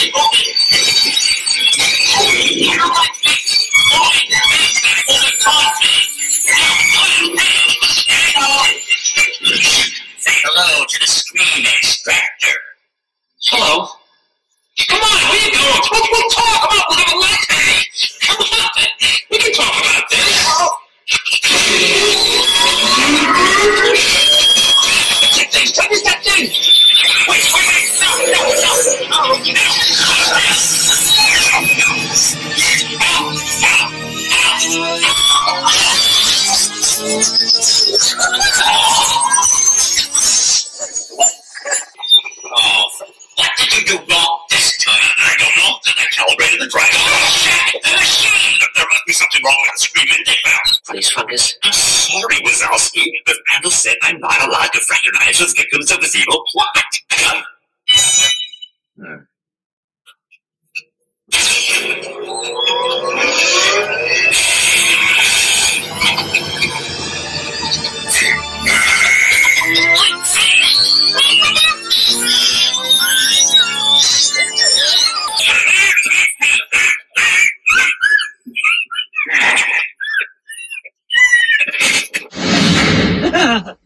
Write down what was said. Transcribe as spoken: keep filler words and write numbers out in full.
Say hello to the screen extractor. Hello. Come on, where you going? We'll, we'll talk about we'll have a latte. Come on, we can talk about this. That thing, what is that thing? Wait, wait, wait, no, no, no, no, no, Oh, what did you do wrong this time? I don't know. I calibrated the drive. Oh, shit! The machine! There must be something wrong with the screen they found. Please, Fungus. I'm sorry, Wazowski, but Randall said I'm not allowed to fraternize with victims of this evil plot. Hmm. Ha ha ha!